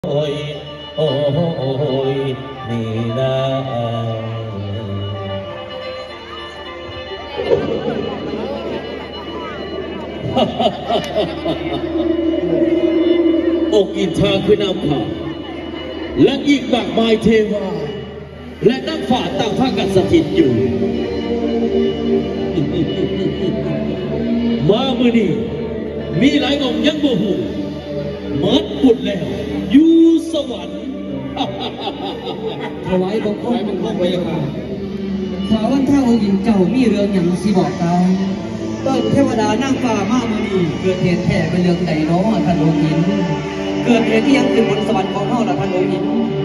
โอ้ยโอ้ยนี่นะอกอินทราคือน้ำผ่าและอีกมากมายเทวาและนักฝ่าต่างพากันสถิตอยู่มาเมื่อนี้มีหลายองค์ยังบ่หูเมิดบุญแล้วอยู่สวรรค์ถวายบังคมไปค่ะขอวันท่าองค์หญิงเจ้ามีเรื่องอย่างสิบอกตาต้นเทวดานั่งฟ้ามาเมื่อนี้เกิดเหตุแท้เป็นเรื่องใดน้อท่านองค์หญิงเกิดเหตุที่ยังขึ้นบนสวรรค์ของเฮาล่ะท่านองค์หญิง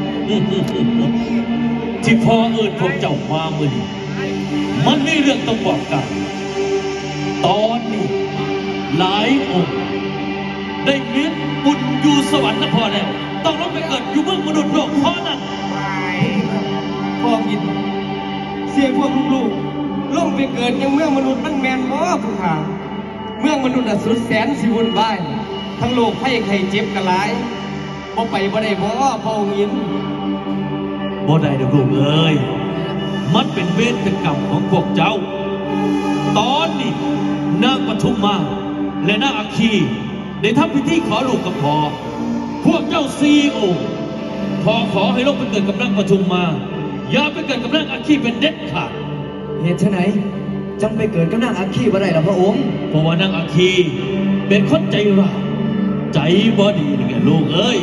ที่พ่อเอิญพวกเจ้ามาเมื่อนี้มันมีเรื่องต้องบอกกันตอนนี้หลายองค์ได้เมียนบุญอยู่สวรรค์นะพอแล้วต้องลงไปเกิดอยู่เมืองมนุษย์โลกเพราะนั้นพ่อยินเสียพวกลูกๆลงไปเกิดยังเมืองมนุษย์มันแมนบ่ผู้ข่าเมืองมนุษย์สุดแสนสิวุ่นวายทั้งโลกไข้ไข้เจ็บกันหลายบ่ไปบ่ได้บ่พ่อยินบ่ได้ดอกลูกเอ้ยมันเป็นเวรกรรมของพวกเจ้าตอนนี้นางปทุมมาและนางอัคคีได้ทำพิธีขอลูกกับพ่อพวกเจ้าสี่องค์พ่อขอให้ลูกไปเกิดกับนางปทุมมาอย่าไปเกิดกับนางอัคคีเป็นเด็ดขาดเหตุไหนจังไปเกิดกับนางอัคคีบ่ได้ล่ะพระองค์เพราะว่านางอัคคีเป็นคนใจร้ายใจบ่ดีนี่ไงลูกเอ้ย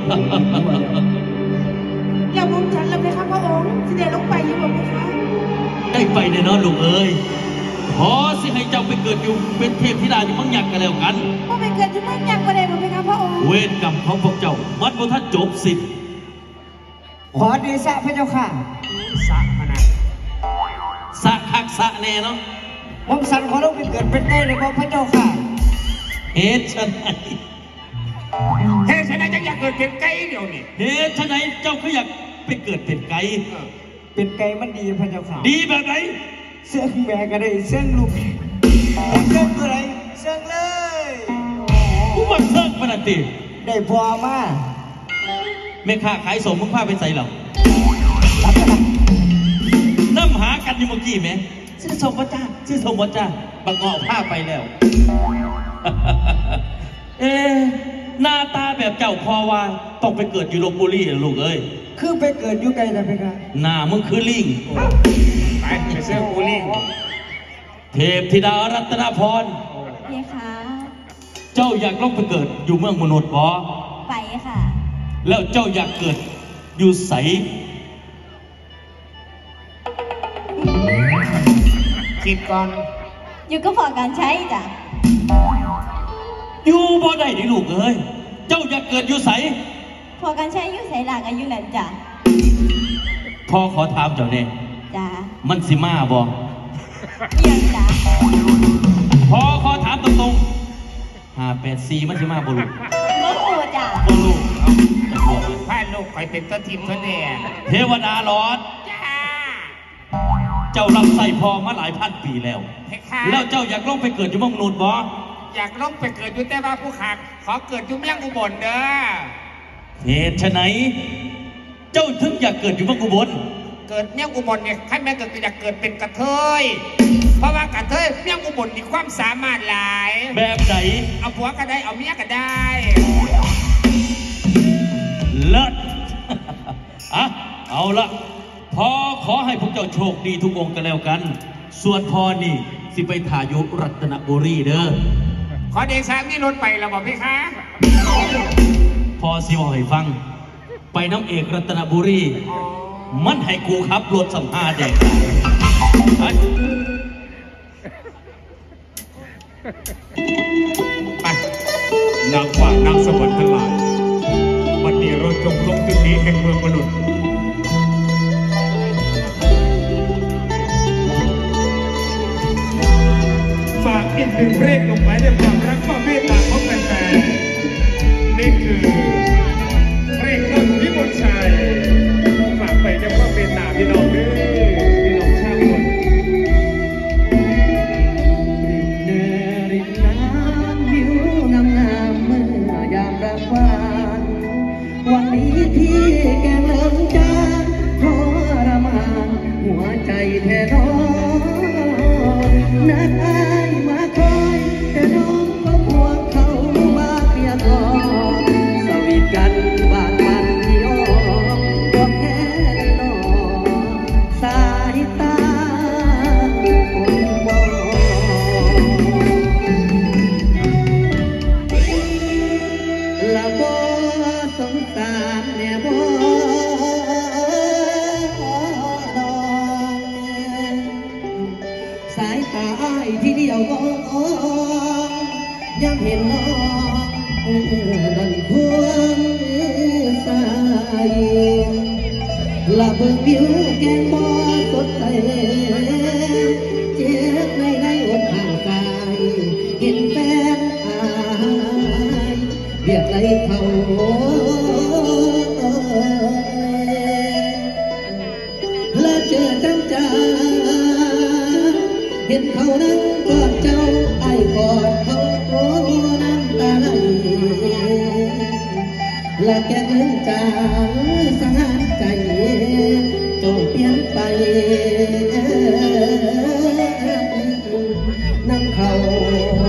อย่ามุมฉันเลยไหมครับพระองค์สิเดลงไปอยู่กับพระองค์ได้ไปแน่นอนลูกเอ้ยขอสิให้เจ้าไปเกิดอยู่เป็นเทพธิดาอยู่เมืองยักษ์กันแล้วกันพอไปเกิดอยู่เมืองยักษ์บ่ได้บ่ไหมครับพระองค์เวรกรรมของพวกเจ้ามันบ่ทันจบสิ้นขอเดชะพระเจ้าค่ะสะขนาดสะคักสะแน่เนาะผมสั่งขอลงไปเกิดเป็นไก่เลยพระเจ้าค่ะเหตุไฉนจะอยากเกิดเป็นไก่เดี๋ยวนี้เหตุไฉนเจ้าก็อยากไปเกิดเป็นไก่เป็นไก่มันดีพระเจ้าค่ะดีแบบไหนเสื่องแม่ก็ได้เสื่องลูกเสื่องอะไรเสื่องเลยกูมันเสื่องขนาดตีได้พอมาแม่ค้าขายสมมึงพาไปใส่เหรอน้ำหากันอยู่เมื่อกี้ไหมชื่อสมวัจ้าชื่อสมวัจ้าบังเงาะผ้าไปแล้วหน้าตาแบบเจ้าพอว่าต้องไปเกิดอยู่ลพบุรีลูกเอ้ยคือไปเกิดอยู่ไกลแต่ไปกันหน้ามึงคือลิงไปเสื้อกูลิงเทพธิดารัตนพรเย้ค่ะเจ้าอยากลงไปเกิดอยู่เมืองมนุษย์บ่ไปค่ะแล้วเจ้าอยากเกิดอยู่ใสคิดก่อนอยู่ก็พอการใช้จ้ะอยู่บ่ได้ดิลูกเอ้ยเจ้าอยากเกิดอยู่ใสพอการใช้อยู่ใสหลักอายุนั่นจ้ะพ่อขอถามเจ้าเนี่ยจ้ะมันสิมาบ่ยังจ้ะพ่อขอถามตรงๆ584มันสิมาบ่ลูกบ่รู้จ้ะบ่รู้พาลูกคอยเป็นต้นทิมต้นแดงเทวดาหลอดจ้าเจ้ารับใส่พ่อมาหลายพันปีแล้วแล้วเจ้าอยากลงไปเกิดอยู่เมืองมนุษย์บ่อยากลงไปเกิดอยู่แต่ว่าผู้ขักขอเกิดอยู่เมืองอุบลเด้อเหตุไฉนเจ้าถึงอยากเกิดอยู่เมืองอุบลเกิดเมืองอุบลเนี่ยขั้นแม่เกิดอยากเกิดเป็นกระเทยเพราะว่ากระเทยเมืองอุบลมีความสามารถหลายแบบไหนเอาผัวก็ได้เอาเมียก็ได้เลิศเอาละพ่อขอให้พวกเจ้าโชคดีทุกองค์กันแล้วกันส่วนพ่อนี่สิไปถ่ายยุรัตนบุรีเด้อขอเดชะนี่รถไปแล้วบอกพี่คะพอสิบอกให้ฟังไปน้ำเอกรัตนบุรีมันให้กูขับรถสัมภาษณ์เด็กไปนางฟ้านางสวรรค์ทั้งหลายวันนี้เราจงลงจุดนี้แห่งเมืองมนุษย์ฝากอีกหนึ่งเพลงลงไปด้วยความรักความเมตตาของแฟนๆนี่คือเพลงต้นพิมลชัยฝากไปด้วยความเมตตาพี่น้องด้วยพี่น้องชาวคนรินน้ำวิวงามๆเมื่อยามรักหวานวันที่แกเลิกจางทรมานหัวใจแท้น้องนัดอายมาคอยแต่น้องก็พวกเขามาเปียกอสวีทกันบาดมันที่อ้อก็แค่ได้นอสายตาผมมองละบ่สงสารแน่บ่สายตาอ้ายที่เดียวก็ยังเห็นน้องนั่นควงสายละเบิ่งผิวแก้มบ่สดใสเจ็บในอกห่างกายเห็นแฟนอายเรียกไรเขาและเจอจังจาเห็นเขานั้นกอดเจ้าไอ้กอดเขาโอ้น้ำตาไหลและแกเงินจางสังหารใจจงเปลี่ยนไปน้ำเขา